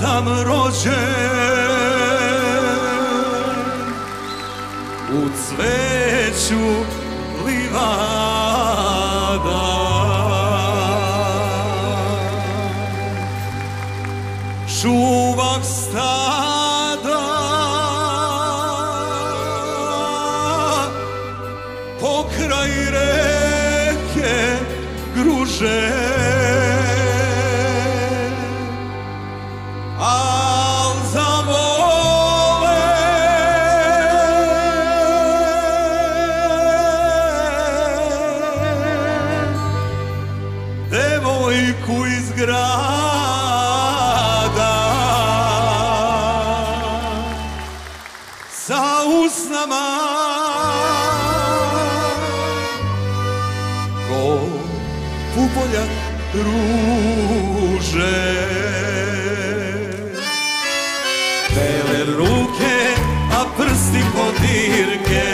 sam rođen u cveću livada. Čuvak stada pokraj reke Gruže, al zavole devojku iz grada sa usnama ko pupolja ruže. Bele ruke, a prsti podirke,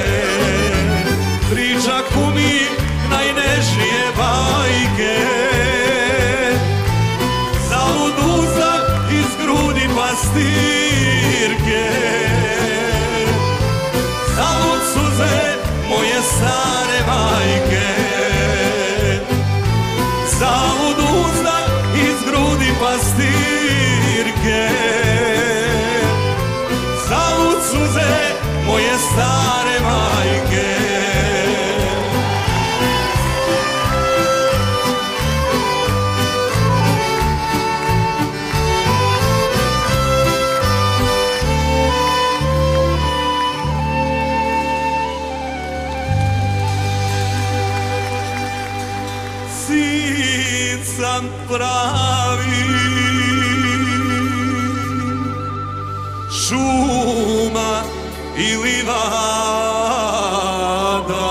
priča kumi najnežnije bajke. Zalud uzak iz grudi pastirke, zalud suze moje stare majke. Zalud uzak iz grudi pastirke, zalud suze moje stare majke. Sin sam pravi, šuma i livada,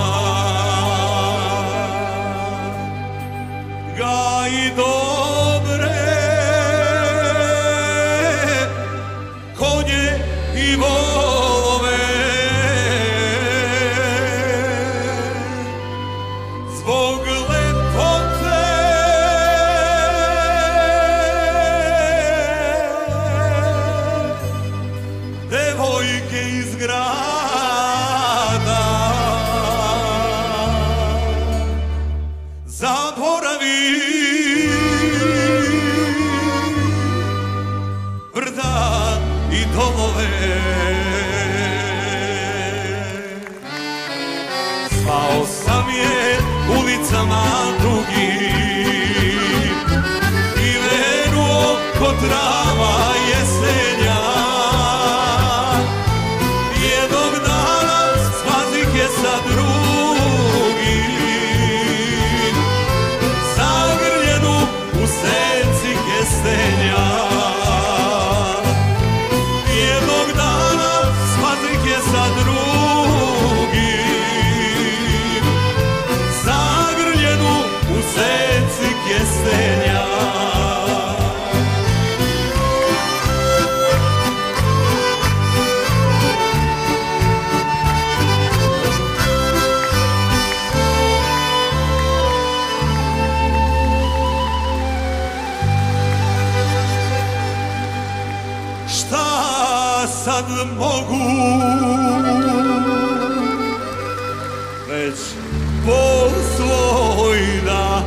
gaji dobre konje i volove, zbog lepote devojke iz grada. Zaboravi brda i dolove, zvao sam je ulicama drugim i veruo ko trava jesenja. Jednog dana spazih je sa drugim, zagrljenu u senci kestenja. Jednog dana spazih je sa drugim, zagrljenu u senci kestenja. Šta sad mogu, već bol svoj da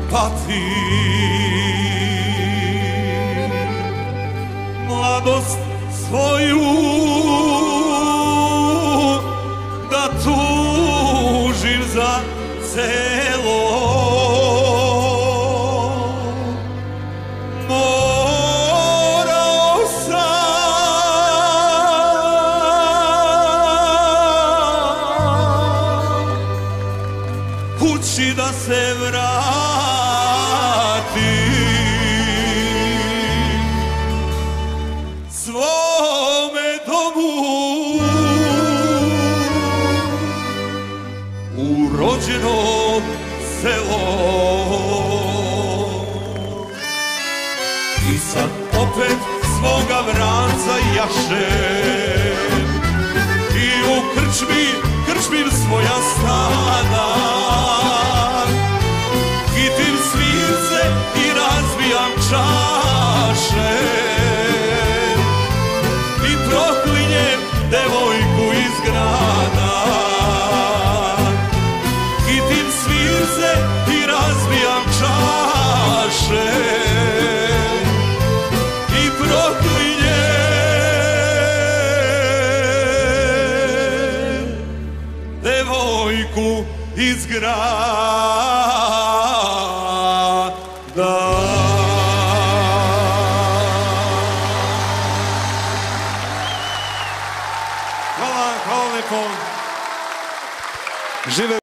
patim, mladost svoju da tužim za celo. Morao sam kući da se vratim, svome domu u rođeno selo. I sad opet svoga vranca jašem i u krčmi krčmim svoja stada. Hitim svirce i razbijam čaše. se i razbijam čaše i proklinjem devojku iz grada.